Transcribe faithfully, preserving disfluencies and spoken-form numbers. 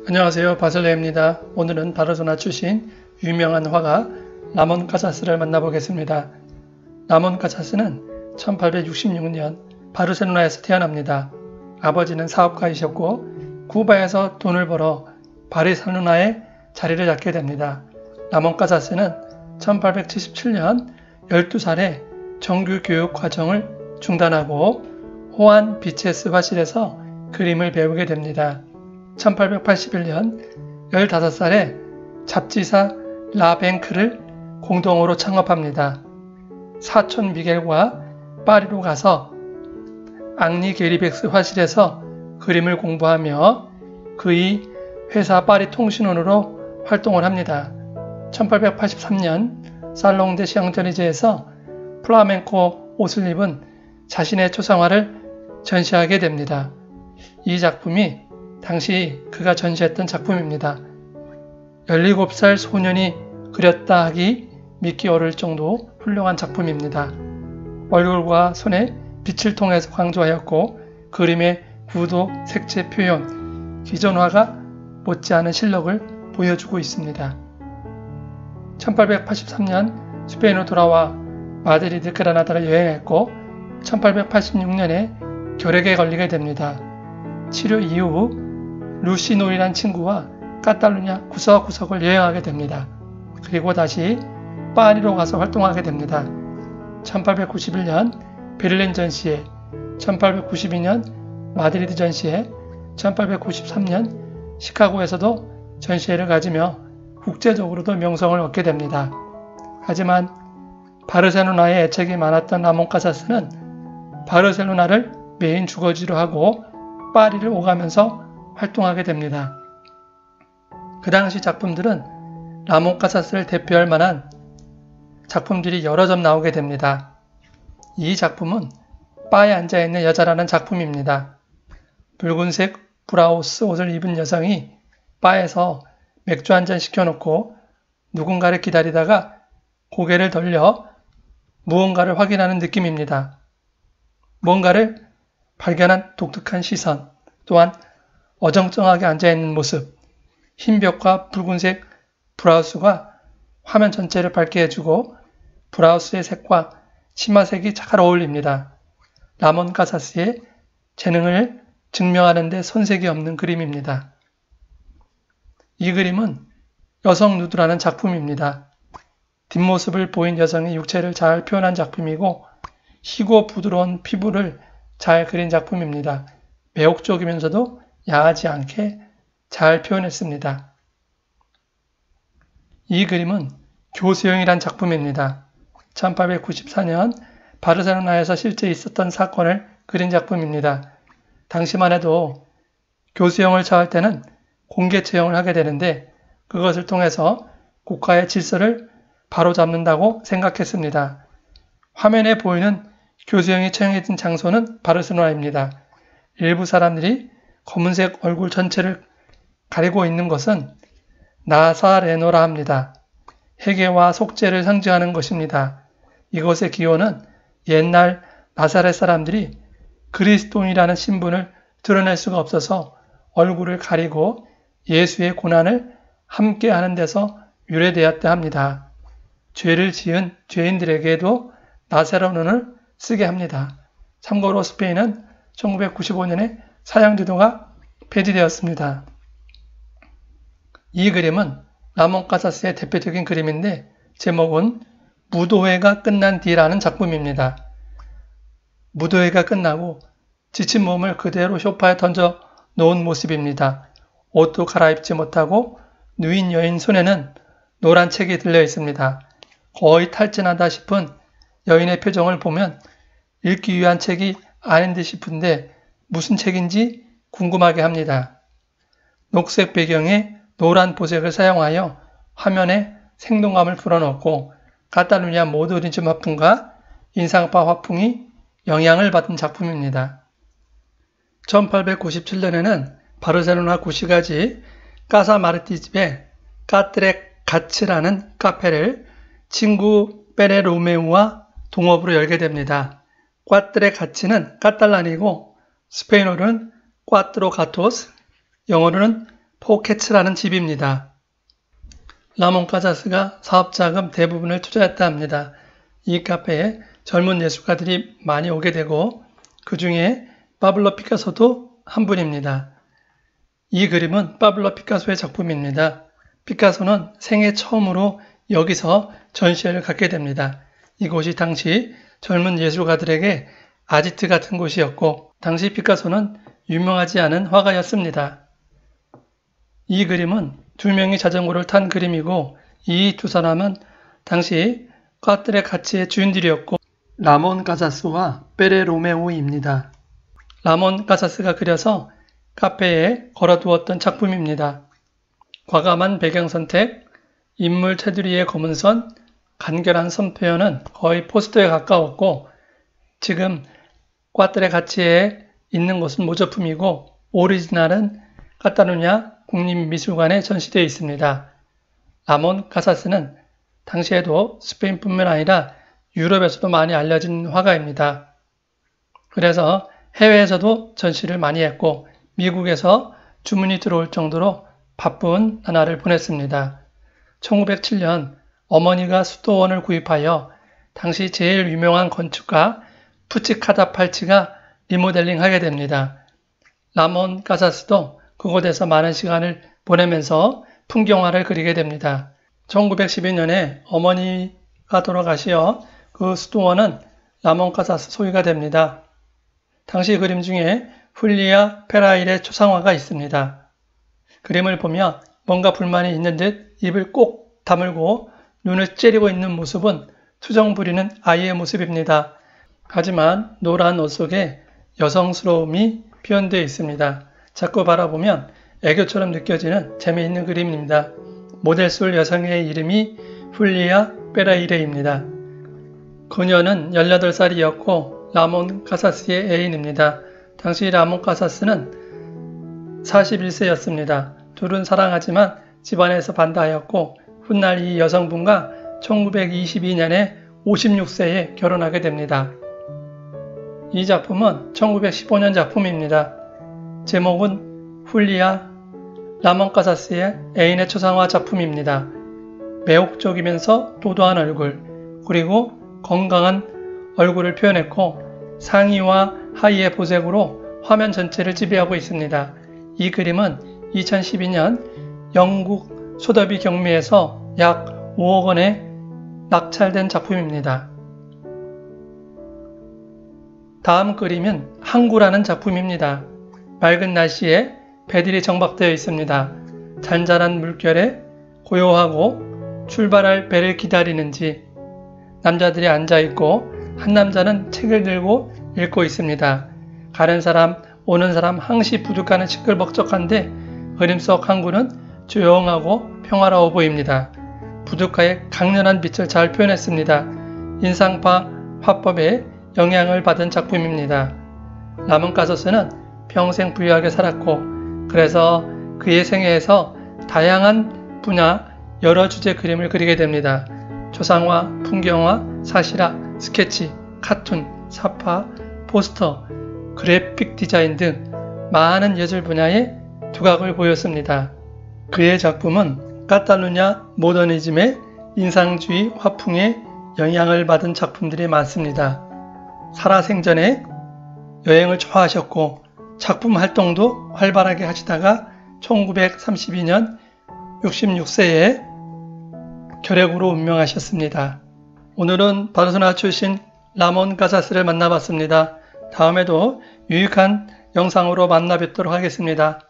안녕하세요, 바슬레입니다. 오늘은 바르셀로나 출신 유명한 화가 라몬 카사스를 만나보겠습니다. 라몬 카사스는 천팔백육십육 년 바르셀로나에서 태어납니다. 아버지는 사업가이셨고 쿠바에서 돈을 벌어 바르셀로나에 자리를 잡게 됩니다. 라몬 카사스는 천팔백칠십칠 년 열두 살에 정규 교육 과정을 중단하고 호안 비체스 화실에서 그림을 배우게 됩니다. 천팔백팔십일 년 열다섯 살에 잡지사 라뱅크를 공동으로 창업합니다. 사촌 미겔과 파리로 가서 앙리 게리백스 화실에서 그림을 공부하며 그의 회사 파리 통신원으로 활동을 합니다. 천팔백팔십삼 년 살롱 데 샹젤리제에서 플라멩코 옷을 입은 자신의 초상화를 전시하게 됩니다. 이 작품이 당시 그가 전시했던 작품입니다. 열일곱 살 소년이 그렸다 하기 믿기 어려울 정도 훌륭한 작품입니다. 얼굴과 손에 빛을 통해서 강조하였고 그림의 구도, 색채 표현, 기존화가 못지않은 실력을 보여주고 있습니다. 천팔백팔십삼 년 스페인으로 돌아와 마드리드, 그라나다를 여행했고 천팔백팔십육 년에 결핵에 걸리게 됩니다. 치료 이후 루시노이란 친구와 카탈루냐 구석구석을 여행하게 됩니다. 그리고 다시 파리로 가서 활동하게 됩니다. 천팔백구십일 년 베를린 전시회, 천팔백구십이 년 마드리드 전시회, 천팔백구십삼 년 시카고에서도 전시회를 가지며 국제적으로도 명성을 얻게 됩니다. 하지만 바르셀로나에 애착이 많았던 라몬 카사스는 바르셀로나를 메인 주거지로 하고 파리를 오가면서 활동하게 됩니다. 그 당시 작품들은 라몬 카사스를 대표할 만한 작품들이 여러 점 나오게 됩니다. 이 작품은 바에 앉아있는 여자라는 작품입니다. 붉은색 브라우스 옷을 입은 여성이 바에서 맥주 한잔 시켜놓고 누군가를 기다리다가 고개를 돌려 무언가를 확인하는 느낌입니다. 뭔가를 발견한 독특한 시선, 또한 어정쩡하게 앉아있는 모습, 흰 벽과 붉은색 브라우스가 화면 전체를 밝게 해주고 브라우스의 색과 치마색이 잘 어울립니다. 라몬 카사스의 재능을 증명하는 데 손색이 없는 그림입니다. 이 그림은 여성 누드라는 작품입니다. 뒷모습을 보인 여성의 육체를 잘 표현한 작품이고 희고 부드러운 피부를 잘 그린 작품입니다. 매혹적이면서도 야하지 않게 잘 표현했습니다. 이 그림은 교수형이란 작품입니다. 천팔백구십사 년 바르셀로나에서 실제 있었던 사건을 그린 작품입니다. 당시만 해도 교수형을 처할 때는 공개 처형을 하게 되는데 그것을 통해서 국가의 질서를 바로잡는다고 생각했습니다. 화면에 보이는 교수형이 처형해진 장소는 바르셀로나입니다. 일부 사람들이 검은색 얼굴 전체를 가리고 있는 것은 나사레노라 합니다. 회개와 속죄를 상징하는 것입니다. 이것의 기원은 옛날 나사렛 사람들이 그리스도인이라는 신분을 드러낼 수가 없어서 얼굴을 가리고 예수의 고난을 함께 하는 데서 유래되었다 합니다. 죄를 지은 죄인들에게도 나사레노를 쓰게 합니다. 참고로 스페인은 천구백구십오 년에 사형제도가 폐지되었습니다. 이 그림은 라몬 카사스의 대표적인 그림인데 제목은 무도회가 끝난 뒤라는 작품입니다. 무도회가 끝나고 지친 몸을 그대로 소파에 던져 놓은 모습입니다. 옷도 갈아입지 못하고 누인 여인 손에는 노란 책이 들려 있습니다. 거의 탈진하다 싶은 여인의 표정을 보면 읽기 위한 책이 아닌 듯 싶은데 무슨 책인지 궁금하게 합니다. 녹색 배경에 노란 보색을 사용하여 화면에 생동감을 불어넣고 카탈루냐 모더니즘 화풍과 인상파 화풍이 영향을 받은 작품입니다. 천팔백구십칠 년에는 바르셀로나 구시가지 까사마르티집의 까트렉 가츠라는 카페를 친구 페레로메우와 동업으로 열게 됩니다. 꽈트레 가치는 카탈란이고 스페인어로는 꽈트로 가토스, 영어로는 포케츠라는 집입니다. 라몬 카사스가 사업자금 대부분을 투자했다 합니다. 이 카페에 젊은 예술가들이 많이 오게 되고 그 중에 파블로 피카소도 한 분입니다. 이 그림은 파블로 피카소의 작품입니다. 피카소는 생애 처음으로 여기서 전시회를 갖게 됩니다. 이곳이 당시 젊은 예술가들에게 아지트 같은 곳이었고 당시 피카소는 유명하지 않은 화가였습니다. 이 그림은 두 명이 자전거를 탄 그림이고 이 두 사람은 당시 꽈트레 가치의 주인들이었고 라몬 카사스와 페레 로메오입니다. 라몬 카사스가 그려서 카페에 걸어두었던 작품입니다. 과감한 배경 선택, 인물 테두리의 검은 선, 간결한 선 표현은 거의 포스터에 가까웠고 지금 꽈트레 가치에 있는 것은 모조품이고 오리지널은 카탈루냐 국립미술관에 전시되어 있습니다. 라몬 카사스는 당시에도 스페인뿐만 아니라 유럽에서도 많이 알려진 화가입니다. 그래서 해외에서도 전시를 많이 했고 미국에서 주문이 들어올 정도로 바쁜 나날을 보냈습니다. 천구백칠 년 어머니가 수도원을 구입하여 당시 제일 유명한 건축가 푸치카다 팔치가 리모델링하게 됩니다. 라몬 카사스도 그곳에서 많은 시간을 보내면서 풍경화를 그리게 됩니다. 천구백십이 년에 어머니가 돌아가시어 그 수도원은 라몬 카사스 소유가 됩니다. 당시 그림 중에 훌리아 페라일의 초상화가 있습니다. 그림을 보면 뭔가 불만이 있는 듯 입을 꼭 다물고 눈을 째리고 있는 모습은 투정 부리는 아이의 모습입니다. 하지만 노란 옷 속에 여성스러움이 표현되어 있습니다. 자꾸 바라보면 애교처럼 느껴지는 재미있는 그림입니다. 모델솔 여성의 이름이 훌리아 페라이레입니다. 그녀는 열여덟 살이었고 라몬 카사스의 애인입니다. 당시 라몬 카사스는 사십일 세였습니다. 둘은 사랑하지만 집안에서 반대하였고 훗날 이 여성분과 천구백이십이 년에 오십육 세에 결혼하게 됩니다. 이 작품은 천구백십오 년 작품입니다. 제목은 훌리아 라몬 카사스의 애인의 초상화 작품입니다. 매혹적이면서 도도한 얼굴 그리고 건강한 얼굴을 표현했고 상의와 하의의 보색으로 화면 전체를 지배하고 있습니다. 이 그림은 이천십이 년 영국 소더비 경매에서 약 오억 원에 낙찰된 작품입니다. 다음 그림은 항구라는 작품입니다. 맑은 날씨에 배들이 정박되어 있습니다. 잔잔한 물결에 고요하고 출발할 배를 기다리는지 남자들이 앉아있고 한 남자는 책을 들고 읽고 있습니다. 가는 사람 오는 사람 항시 부득하는 시끌벅적한데 그림 속 항구는 조용하고 평화로워 보입니다. 부득하의 강렬한 빛을 잘 표현했습니다. 인상파 화법에 영향을 받은 작품입니다. 라몬 카사스는 평생 부유하게 살았고 그래서 그의 생애에서 다양한 분야 여러 주제 그림을 그리게 됩니다. 초상화, 풍경화, 사실화, 스케치, 카툰, 사파, 포스터, 그래픽 디자인 등 많은 예술 분야의 두각을 보였습니다. 그의 작품은 카탈루냐 모더니즘의 인상주의 화풍에 영향을 받은 작품들이 많습니다. 살아생전에 여행을 좋아하셨고 작품 활동도 활발하게 하시다가 천구백삼십이 년 육십육 세에 결핵으로 운명하셨습니다. 오늘은 바르셀로나 출신 라몬 카사스를 만나봤습니다. 다음에도 유익한 영상으로 만나 뵙도록 하겠습니다.